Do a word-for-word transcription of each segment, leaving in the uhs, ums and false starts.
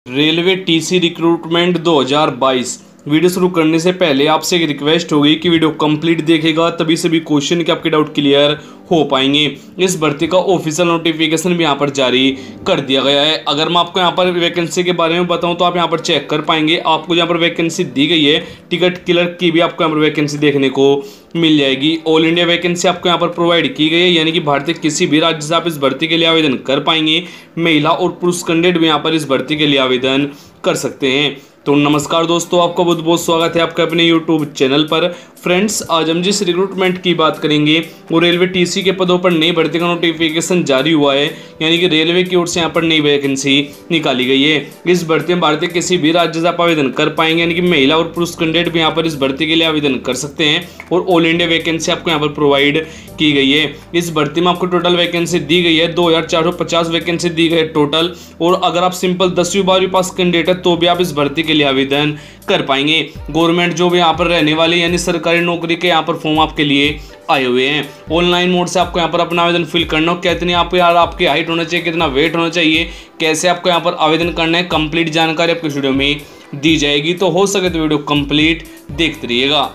Railway TC recruitment दो हज़ार बाईस। वीडियो शुरू करने से पहले आपसे एक रिक्वेस्ट होगी कि वीडियो कंप्लीट देखेगा, तभी सभी क्वेश्चन के आपके डाउट क्लियर हो पाएंगे। इस भर्ती का ऑफिशियल नोटिफिकेशन भी यहाँ पर जारी कर दिया गया है। अगर मैं आपको यहाँ पर वैकेंसी के बारे में बताऊँ तो आप यहाँ पर चेक कर पाएंगे। आपको यहाँ पर वैकेंसी दी गई है, टिकट क्लर्क की भी आपको यहाँ पर वैकेंसी देखने को मिल जाएगी। ऑल इंडिया वैकेंसी आपको यहाँ पर प्रोवाइड की गई है, यानी कि भारत के किसी भी राज्य से आप इस भर्ती के लिए आवेदन कर पाएंगे। महिला और पुरुष कैंडिडेट भी यहाँ पर इस भर्ती के लिए आवेदन कर सकते हैं। तो नमस्कार दोस्तों, आपका बहुत बहुत स्वागत है आपके अपने यूट्यूब चैनल पर। फ्रेंड्स, आज हम जिस रिक्रूटमेंट की बात करेंगे वो रेलवे टीसी के पदों पर नई भर्ती का नोटिफिकेशन जारी हुआ है, यानी कि रेलवे की ओर से यहाँ पर नई वैकेंसी निकाली गई है। इस भर्ती में भारत के किसी भी राज्य से आप आवेदन कर पाएंगे, यानी कि महिला और पुरुष कैंडिडेट भी यहाँ पर इस भर्ती के लिए आवेदन कर सकते हैं। और ऑल इंडिया वैकेंसी आपको यहाँ पर प्रोवाइड की गई है। इस भर्ती में आपको टोटल वैकेंसी दी गई है, दो हजार चार सौ पचास वैकेंसी दी गई है टोटल। और अगर आप सिंपल दसवीं बारहवीं पास कैंडिडेट है तो भी आप इस भर्ती के लिए आवेदन कर पाएंगे। गवर्नमेंट जॉब यहाँ पर रहने वाले, यानी सरकारी नौकरी के यहाँ पर फॉर्म आपके लिए आए हुए हैं। ऑनलाइन मोड से आपको यहाँ पर अपना आवेदन फिल करना हो, कितनी आप यार आपकी हाइट होना चाहिए, कितना वेट होना चाहिए, कैसे आपको यहाँ पर आवेदन करना है, कंप्लीट जानकारी आपको वीडियो में दी जाएगी। तो हो सके तो वीडियो कंप्लीट देखते रहिएगा।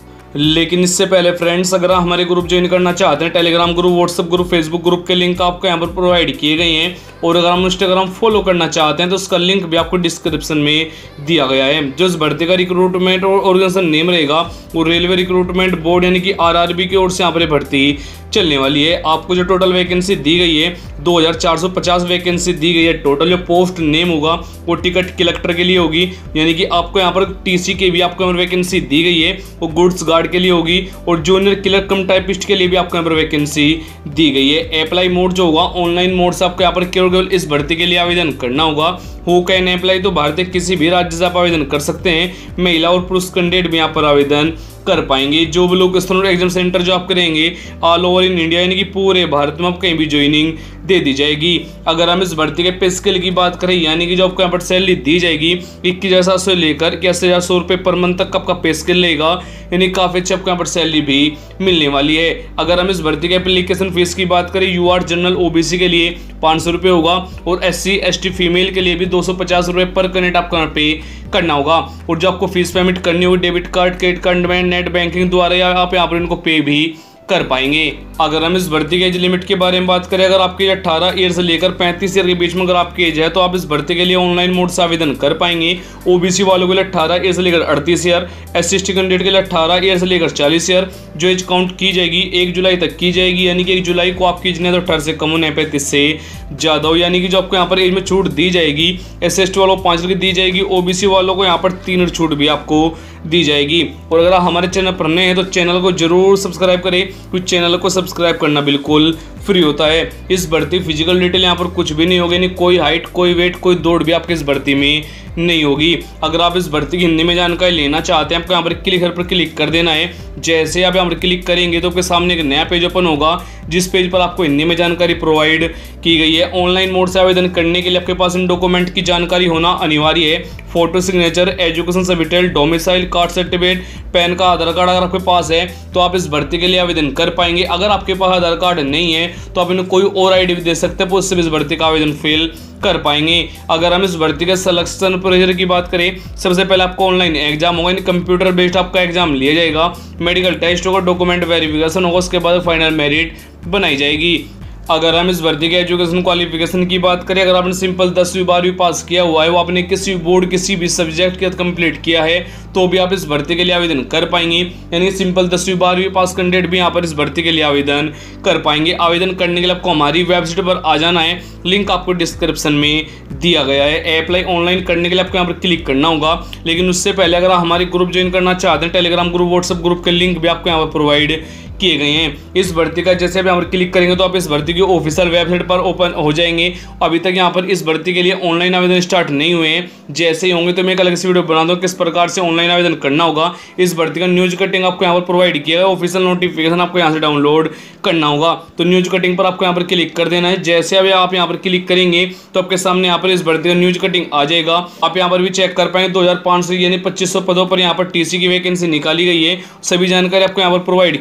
लेकिन इससे पहले फ्रेंड्स, अगर आप हमारे ग्रुप ज्वाइन करना चाहते हैं, Telegram group, WhatsApp group, Facebook group के लिंक आपको यहाँ पर प्रोवाइड किए गए हैं। और अगर हम इंस्टाग्राम फॉलो करना चाहते हैं तो उसका लिंक भी आपको डिस्क्रिप्शन में दिया गया है। जो इस भर्ती का रिक्रूटमेंट और ऑर्गेनाइजेशन नेम रहेगा वो रेलवे रिक्रूटमेंट बोर्ड यानी कि आरआरबी की ओर से यहाँ पर भर्ती चलने वाली है। आपको जो टोटल वैकेंसी दी गई है, दो हजार चार सौ पचास वैकेंसी दी गई है टोटल। जो पोस्ट नेम होगा वो टिकट कलेक्टर के लिए होगी, यानी कि आपको यहाँ पर टीसी के भी आपको वैकेंसी दी गई है, वो गुड्स गार्ड के लिए होगी। और जूनियर क्लर्क कम टाइपिस्ट के लिए भी आपको यहाँ पर वैकेंसी दी गई है। अप्लाई मोड जो होगा ऑनलाइन मोड से आपको यहाँ पर केवल इस भर्ती के लिए आवेदन करना होगा। हु कैन अप्लाई, तो भारत के किसी भी राज्य से आप आवेदन कर सकते हैं। महिला और पुरुष कैंडिडेट भी यहाँ पर आवेदन कर पाएंगे। जो भी लोग एग्जाम सेंटर जो आप करेंगे ऑल ओवर इन इंडिया, यानी कि पूरे भारत में आप कहीं भी ज्वाइनिंग दे दी जाएगी। अगर हम इस भर्ती के पे स्केल की बात करें, यानी कि जो आपको यहाँ पर सैलरी दी जाएगी इक्कीस हजार सात सौ लेकर इक्यासी हजार सौ रुपये पर मंथ तक आपका पे स्केल लेगा, यानी काफ़ी अच्छी आपको यहाँ पर सैलरी भी मिलने वाली है। अगर हम इस भर्ती के एप्लीकेशन फीस की बात करें, यू आर जनरल ओबीसी के लिए पाँच सौ रुपये होगा और S C S T female के लिए भी दो सौ पचास रुपये पर कैंडिडेट आपको यहाँ पे करना होगा। और जो आपको फीस पेमेंट करनी होगी डेबिट कार्ड, क्रेडिट कार्ड में, नेट बैंकिंग द्वारा, या आप यहाँ पर इनको पे भी कर पाएंगे। अगर हम इस भर्ती के एज लिमिट के बारे में बात करें, अगर आपकी अठारह ईयर से लेकर पैंतीस ईयर के बीच में अगर आपकी एज है तो आप इस भर्ती के लिए ऑनलाइन मोड से आवेदन कर पाएंगे। ओबीसी वालों के लिए अठारह ईयर से लेकर अड़तीस year, S C S T candidate के लिए अठारह ईयर से लेकर चालीस ईयर। जो एज काउंट की जाएगी एक जुलाई तक की जाएगी, यानी कि एक जुलाई को आपकी एज नहीं तो अठारह से कम होना है, पैंतीस से ज़्यादा हो, यानी कि जो आपको यहाँ पर एज में छूट दी जाएगी, एस सी एस टी वालों को पाँच की दी जाएगी, ओबीसी वालों को यहाँ पर तीन छूट भी आपको दी जाएगी। और अगर आप हमारे चैनल पर नए हैं तो चैनल को जरूर सब्सक्राइब करें, क्योंकि चैनल को सब्सक्राइब करना बिल्कुल फ्री होता है। इस भर्ती फिजिकल डिटेल यहाँ पर कुछ भी नहीं होगी, नहीं कोई हाइट, कोई वेट, कोई दौड़ भी आपके इस भर्ती में नहीं होगी। अगर आप इस भर्ती की हिंदी में जानकारी लेना चाहते हैं, आपको यहाँ पर क्लिक पर क्लिक कर देना है। जैसे आप यहाँ पर क्लिक करेंगे तो आपके सामने एक नया पेज ओपन होगा, जिस पेज पर आपको हिंदी में जानकारी प्रोवाइड की गई है। ऑनलाइन मोड से आवेदन करने के लिए आपके पास इन डॉक्यूमेंट की जानकारी होना अनिवार्य है। Photo signature, education certificate, domicile card certificate, PAN का आधार कार्ड अगर आपके पास है तो आप इस भर्ती के लिए आवेदन कर पाएंगे। अगर आपके पास आधार कार्ड नहीं है तो आप इन्हें कोई और आईडी भी दे सकते हैं, उससे भी इस भर्ती का आवेदन फिल कर पाएंगे। अगर हम इस भर्ती के सिलेक्शन प्रोसीजर की बात करें, सबसे पहले आपको ऑनलाइन एग्जाम होगा, कंप्यूटर बेस्ड आपका एग्जाम लिया जाएगा, मेडिकल टेस्ट होगा, डॉक्यूमेंट वेरिफिकेशन होगा, उसके बाद फाइनल मेरिट बनाई जाएगी। अगर हम इस भर्ती के एजुकेशन क्वालिफिकेशन की बात करें, अगर आपने सिंपल दसवीं बारहवीं पास किया हुआ है, वो आपने किसी बोर्ड किसी भी सब्जेक्ट के कंप्लीट किया है तो भी आप इस भर्ती के लिए आवेदन कर पाएंगे, यानी सिंपल दसवीं बारहवीं पास कैंडिडेट भी यहाँ पर इस भर्ती के लिए आवेदन कर पाएंगे। आवेदन करने के लिए आपको हमारी वेबसाइट पर आ जाना है, लिंक आपको डिस्क्रिप्शन में दिया गया है। अप्लाई ऑनलाइन करने के लिए आपको यहाँ पर क्लिक करना होगा, लेकिन उससे पहले अगर आप हमारे ग्रुप ज्वाइन करना चाहते हैं, टेलीग्राम ग्रुप, व्हाट्सएप ग्रुप के लिंक भी आपको यहाँ पर प्रोवाइड किए गए हैं। इस भर्ती का जैसे भी यहाँ पर क्लिक करेंगे तो आप इस भर्ती की ऑफिशियल वेबसाइट पर ओपन हो जाएंगे। अभी तक यहाँ पर इस भर्ती के लिए ऑनलाइन आवेदन स्टार्ट नहीं हुए हैं, जैसे ही होंगे तो मैं एक अलग से वीडियो बना दूँ किस प्रकार से ऑनलाइन आवेदन करना होगा। इस भर्ती का न्यूज कटिंग आपको यहाँ पर प्रोवाइड किया है, ऑफिशियल नोटिफिकेशन आपको यहाँ से डाउनलोड करना होगा। तो न्यूज कटिंग पर आपको यहाँ पर क्लिक कर देना है। जैसे अभी आप यहाँ पर क्लिक करेंगे तो आपके सामने यहाँ पर इस भर्ती का न्यूज कटिंग आ जाएगा। आप यहाँ पर भी चेक कर पाएंगे दो हजार पाँच सौ यानी पच्चीस सौ पदों पर यहाँ पर टीसी की वैकेंसी निकाली गई है। सभी जानकारी आपको यहाँ पर प्रोवाइड की गई है।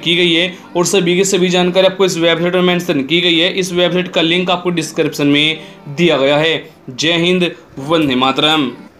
और सभी की सभी जानकारी आपको इस वेबसाइट में मेंशन की गई है। इस वेबसाइट का लिंक आपको डिस्क्रिप्शन में दिया गया है। जय हिंद, वंदे मातरम।